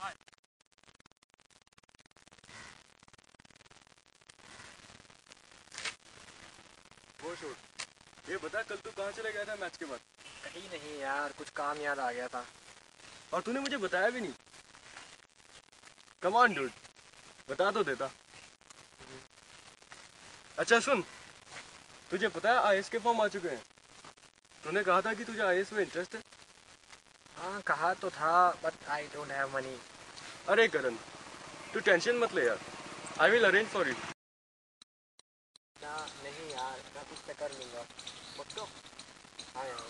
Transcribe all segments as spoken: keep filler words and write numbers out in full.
वो छोड़, ये बता कल तू कहाँ चले गया था मैच के बाद? कहीं नहीं यार, कुछ काम याद आ गया था। और तूने मुझे बताया भी नहीं। कम ऑन डूड, बता तो देता। अच्छा सुन, तुझे पता है आईएएस के फॉर्म आ चुके हैं। तूने कहा था कि तुझे आईएएस में इंटरेस्ट है। हाँ कहा तो था, but I don't have money. अरे करण, तू टेंशन मत ले यार, I will arrange for you. ना नहीं यार, मैं कुछ तो कर लूँगा। बच्चों हाँ यार।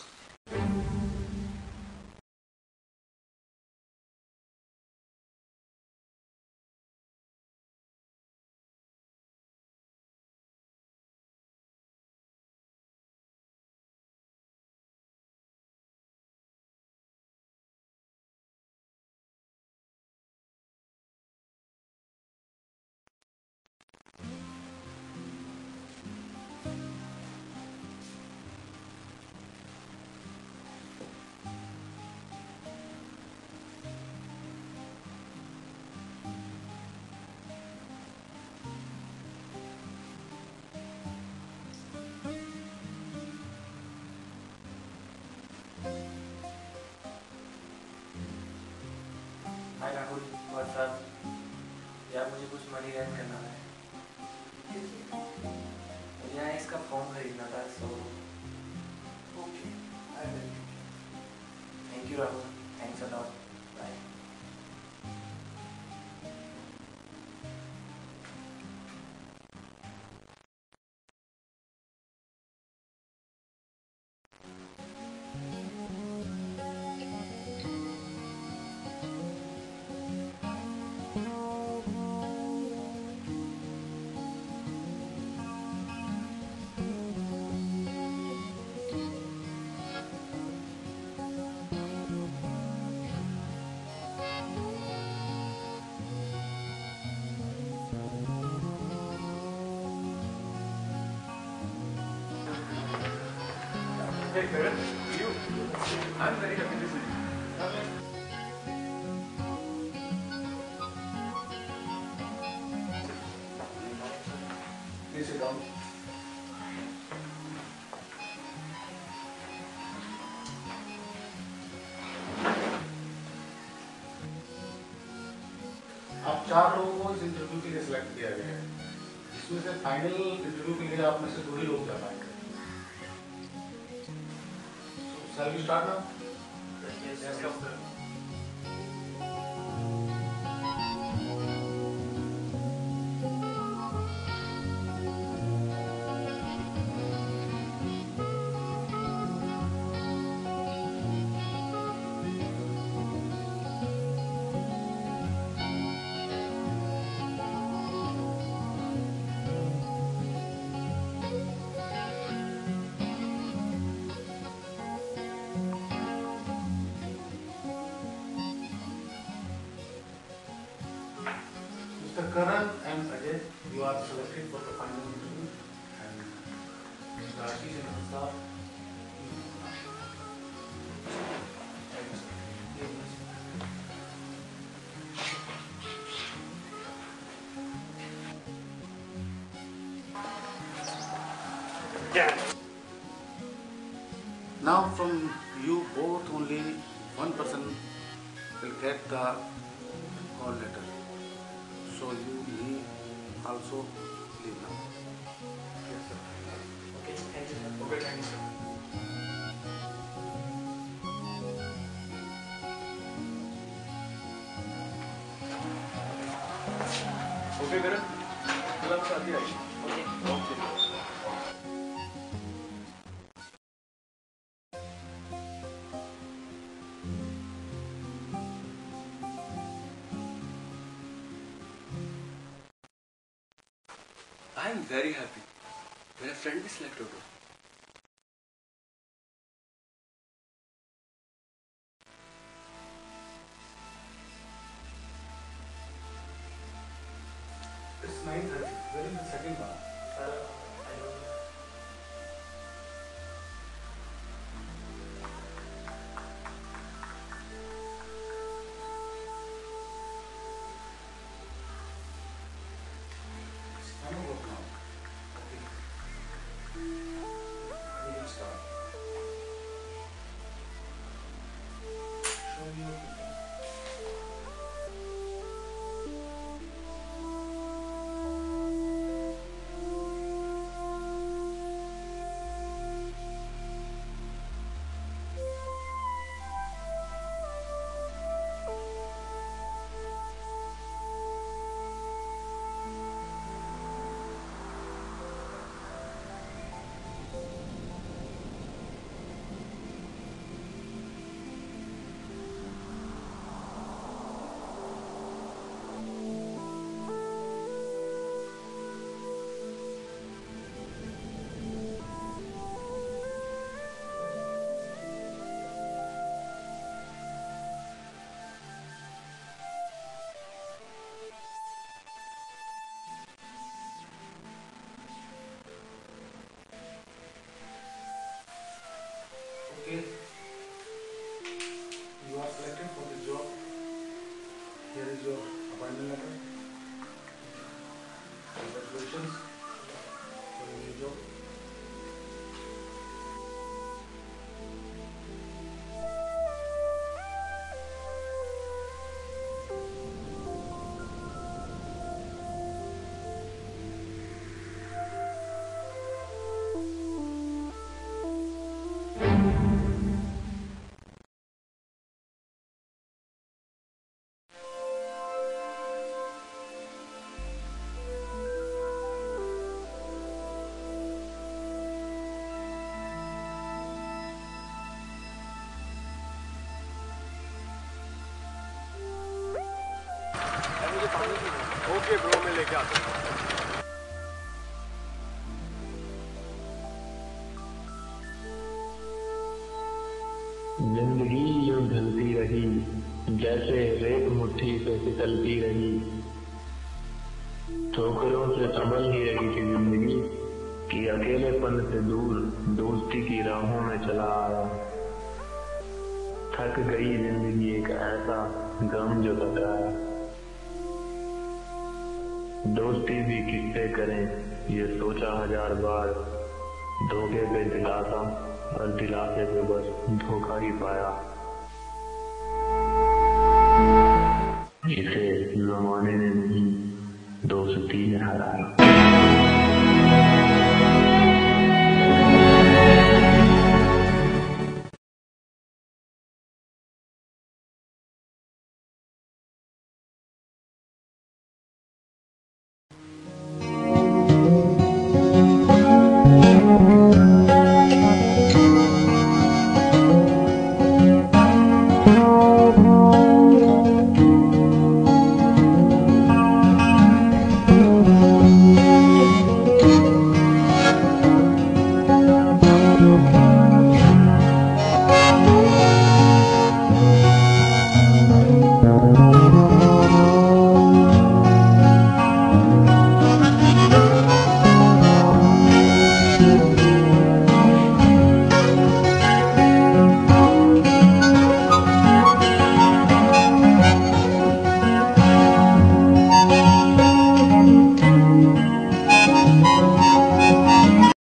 Hi Rahul, what's up. यार मुझे कुछ मनी रेंट करना है। मुझे यहाँ इसका फॉर्म खरीदना था, so okay I will. Thank you Rahul, thanks a lot, bye. Hey Karan, you? I'm very happy to see you. Please sit down. आप चार लोगों को इस इंटरव्यू के लिए सिलेक्ट किया गया है, इसमें से फाइनल इंटरव्यू के लिए आप में से दो ही लोग जा पाएंगे। Shall we start now? Yes, yes, sir. Mister Karan and Ajay, you are selected for the final interview, and Mister Ashish and Hamza. Yeah. Now from you both only one person will get the call letter. So you he also leave now. Yes, sir. Okay, thank you, sir. Okay, thank you, sir. Okay, Karan, कल आप साथ ही आइए। Okay. Okay. I am very happy. मेरा friend भी select हो गया। It's nine thirty. Where is the second bar? Sir, I don't know. Okay bro, मैं लेके आता हूँ। जिंदगी यूं ढलती रही जैसे रेत मुट्ठी पे फिसलती रही। ठोकरों से संभल ही रही थी जिंदगी कि अकेलेपन से दूर दोस्ती की राहों में चला आया। थक गई जिंदगी एक ऐसा गम जो टकराया। दोस्ती भी किससे करें ये सोचा हजार बार। धोखे पे दिलासा और दिलासे पे बस धोखा ही पाया। इसे जमाने ने नहीं दोस्ती ने हराया।